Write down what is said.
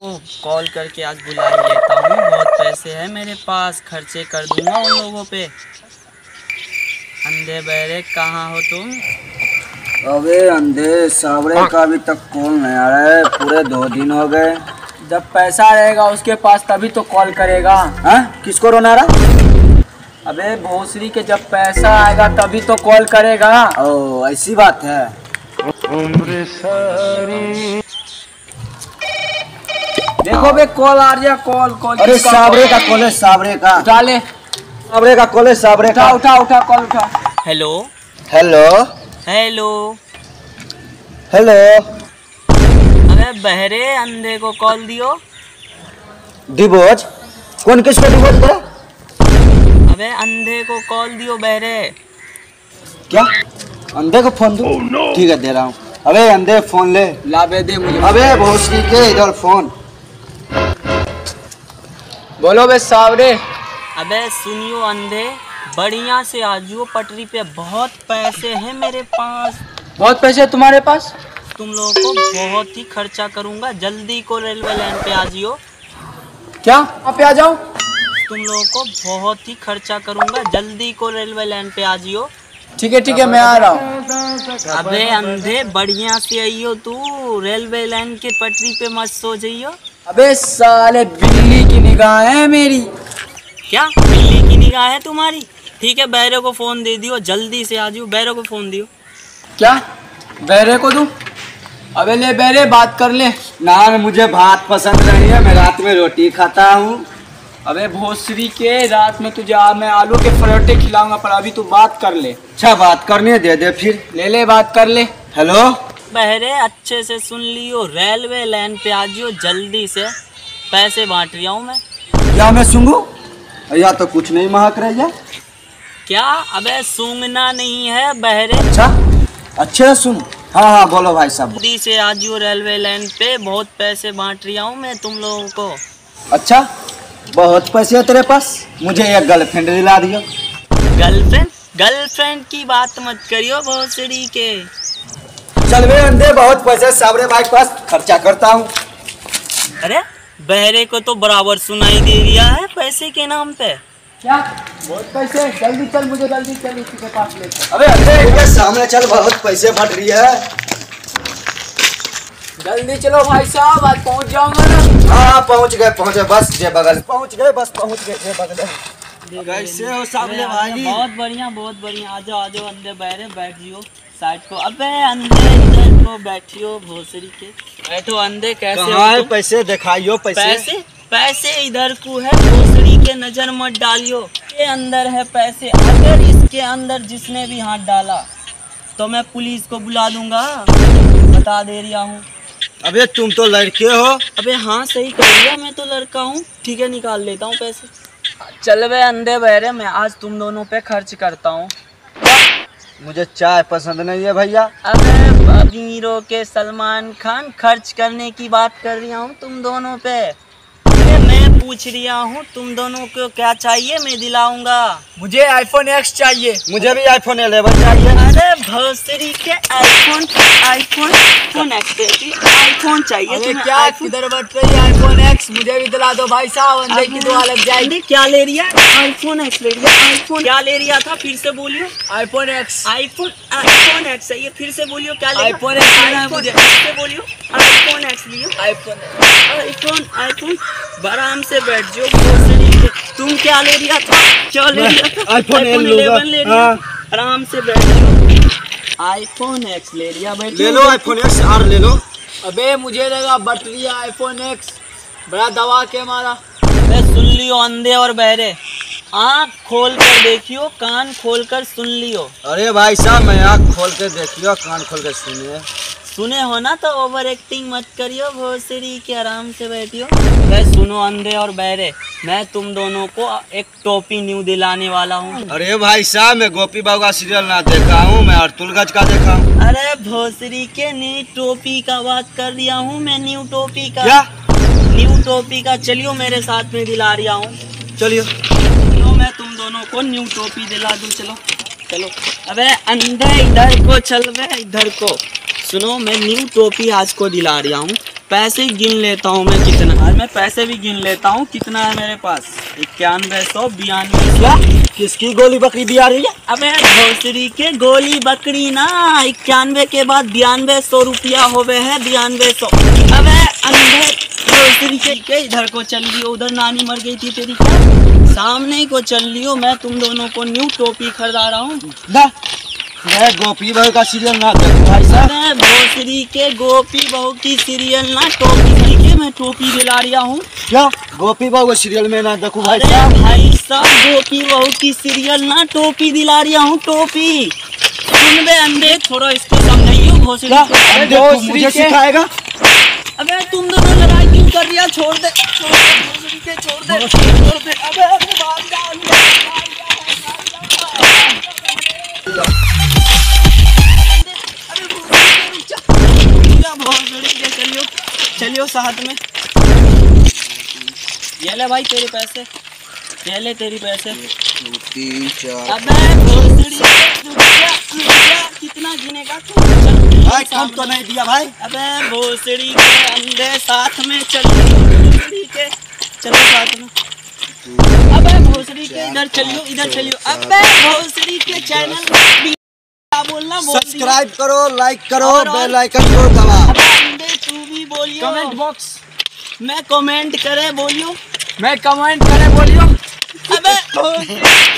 Call करके आज बुला ही लेता हूँ। बहुत पैसे हैं मेरे पास, खर्चे कर दूंगा उन लोगों पे। अंधे बहरे कहाँ हो तुम? अबे अंधे सावरे का अभी तक कॉल नहीं आ रहा है। पूरे 2 दिन हो गए। जब पैसा रहेगा उसके पास तभी तो कॉल करेगा। हाँ, किसको रोना रहा? अबे भोसरी के जब पैसा आएगा तभी तो कॉल करेगा। ओ ऐसी बात है। देखो बे कॉल आ रहा, कॉल। अरे सावरे का कॉल है, सावरे का। उठा ले। सावरे का कॉल है, सावरे का। उठा कॉल उठा। Hello hello hello. हेलो। अबे बहरे अंधे को कॉल दियो। डिवोर्स? कौन किसको डिवोर्स दे? अबे अंधे को कॉल दियो बहरे। क्या अंधे को फोन दूं? ठीक है दे रहा हूँ। अबे अंधे फोन ले। ला बे दे मुझे। अबे भोसड़ी के इधर फोन। बोलो बे सावरे। अबे सुनियो अंधे, बढ़िया से आजियो पटरी पे। बहुत पैसे हैं मेरे पास। बहुत पैसे है तुम्हारे पास? तुम लोगों को बहुत ही खर्चा करूंगा। जल्दी को रेलवे लाइन पे आ जियो। क्या वहाँ पे आ जाऊँ? तुम लोगों को बहुत ही खर्चा करूंगा। जल्दी को रेलवे लाइन पे आ जियो। ठीक है मैं आ रहा हूँ। अबे अंधे बढ़िया से आइयो तू। रेलवे लाइन के पटरी पे मत सो जाइयो। अबे साले बिल्ली की निगाह है मेरी। क्या बिल्ली की निगाह है तुम्हारी? ठीक है बहरे को फोन दे दियो, जल्दी से आ जियो। बहरे को फोन दियो। क्या बहरे को दूं? अबे ले बहरे बात कर ले। ना मुझे भात पसंद नहीं है, मैं रात में रोटी खाता हूँ। अबे भोसरी के रात में तुझे मैं आलू के पराठे खिलाऊंगा, पर अभी तू बात कर ले। अच्छा बात करने दे फिर। ले बात कर ले। हेलो बहरे अच्छे से सुन लियो, रेलवे लाइन पे आ जियो जल्दी से। पैसे बांट रहा हूँ मैं। क्या मैं सूंघूं? या तो कुछ नहीं महक रही है। क्या? अबे सूंघना नहीं है बहरे। अच्छा अच्छे से सुन। हाँ बोलो भाई साहब। जल्दी से आ जियो रेलवे लाइन पे। बहुत पैसे बांट रहा हूँ मैं तुम लोगों को। अच्छा बहुत पैसे है तेरे पास, मुझे एक गर्लफ्रेंड दिला दियो। गर्लफ्रेंड की बात मत करियो भोसड़ी के। चल बे अंधे, बहुत पैसे सावरे भाई के पास, खर्चा करता हूँ। अरे बहरे को तो बराबर सुनाई दे रहा है पैसे के नाम पे। क्या बहुत पैसे? जल्दी चल, मुझे जल्दी चल उसी के पास ले चल। अबे अंधे इनके सामने चल, बहुत पैसे फट रही है। जल्दी चलो भाई साहब, आज पहुंच जाऊंगा ना। हाँ पहुँच गए बस जे बगल पहुँच गए जे बगल। कैसे हो सामने भाई? बहुत बढ़िया। आ जाओ अंधे बहरे, बैठ जियो साइड को। अबे अंधे इधर को बैठियो भोसड़ी के। बैठो अंधे। कैसे कहाँ हो है तुम? पैसे दिखाइयो पैसे। पैसे इधर को है भोसड़ी के, नजर मत डालियो। ये अंदर है पैसे। अगर इसके अंदर जिसने भी हाथ डाला तो मैं पुलिस को बुला दूंगा, बता दे रहा हूँ। अबे तुम तो लड़के हो। अबे हाँ सही कह लिया, मैं तो लड़का हूँ। ठीक है निकाल लेता हूँ पैसे। चल बे अंधे बहरे, मैं आज तुम दोनों पे खर्च करता हूँ। मुझे चाय पसंद नहीं है भैया। अबे अमीरों के सलमान खान, खर्च करने की बात कर रहा हूँ तुम दोनों पे। मैं पूछ रहा हूँ तुम दोनों को क्या चाहिए, मैं दिलाऊंगा। मुझे आईफोन X चाहिए। मुझे भी आईफोन 11 चाहिए। अरे भोसड़ी के आईफोन चाहिए तुम्हें? क्या किधर बढ़ रही है? आईफोन X मुझे भी दिला दो भाई साहब, अंधे की दुआ लग जाएगी। क्या ले रही है? आईफोन X ले रही है। आईफोन क्या ले रहा था? फिर से बोलियो। आईफोन X है ये। फिर से बोलियो क्या ले? आईफोन X लेना है मुझे। फिर से बोलियो। आईफोन X लियो। आईफोन आराम से बैठ जाओ भोसड़ी के। तुम क्या ले रहा था? क्या ले रहा था? आईफोन 11 ले रहा। आराम से बैठ जाओ। आईफोन X ले लिया। बैठ ले लो आईफोन X और ले लो। अबे मुझे लगा बैटरी आईफोन X बड़ा दबा के मारा। सुन लियो अंधे और बहरे, आँख खोल कर देखियो, कान खोल कर सुन लियो। अरे भाई साहब, मैं आँख खोल के देखियो, कान खोल के सुनिए। सुने हो ना तो ओवर एक्टिंग मत करियो भोसड़ी के, आराम से बैठियो। मैं सुनो अंधे और बहरे, मैं तुम दोनों को एक टोपी न्यू दिलाने वाला हूँ। अरे भाई साहब, मैं गोपी बाबू का सीरियल ना देखा हूँ, मैं अतुल गज का देखा हूँ। अरे भोसड़ी के न्यू टोपी का बात कर दिया हूँ मैं। न्यू टोपी का। क्या? न्यू टोपी का। चलियो मेरे साथ में दिला रहा हूँ। चलियो। तो मैं तुम दोनों को न्यू टोपी दिला दूँ। चलो। अबे अंधे इधर को चल बे, इधर को। सुनो, मैं न्यू टोपी आज को दिला रहा हूँ। पैसे गिन लेता हूँ मैं कितना। आज मैं पैसे भी गिन लेता हूँ कितना है मेरे पास। 9192 किसकी गोली बकरी भी आ रही है? अबे भोसड़ी के गोली बकरी ना, 91 के बाद 9200 रुपया होवे है, 9200। अबे अंधे भोसड़ी के इधर को चल लियो, उधर नानी मर गई थी तेरी क्या? सामने को चल लियो, मैं तुम दोनों को न्यू टोपी खरीदा रहा हूँ ना मैं गोपी बहू का सीरियल ना देखूं भाई साहब। अबे भोसड़ी के गोपी बहू की सीरियल ना टोपी के मैं टोपी दिला रहा हूँ। क्या गोपी बहू का सीरियल में ना देखूं भाई अरे साहब? भाई साहब गोपी बहू की सीरियल ना टोपी दिला रहा हूँ, टोपी। सुन बे अंधे, थोड़ा इसको समझाइयो भोसड़ी क्या को। अंधे तू मुझे सिखाएगा? अबे तुम दोनों लड़ाई क्यों कर रही है? छोड़ दे, छोड़ दे भोसड़ी के, छोड़ दे, छोड़ दे। अबे भाग जा अंधे, भोसड़ी के चलियो, चलियो साथ में। ये ले भाई तेरे पैसे, ये ले तेरी पैसे। 3 4 अबे भोसड़ी कितना गिनेगा तू? भाई कम तो नहीं दिया भाई। अबे भोसड़ी के अंधे साथ में चलियो, भोसड़ी के चलो साथ में। अबे भोसड़ी के इधर चलियो, इधर चलियो। अबे भोसड़ी के चैनल में क्या बोलना? सब्सक्राइब करो, लाइक करो, और बेल आइकन को दबाओ। अबे अंधे तू भी बोलियो। कमेंट बॉक्स मैं कमेंट करे बोलियो। मैं कमेंट करे बोलियो। अबे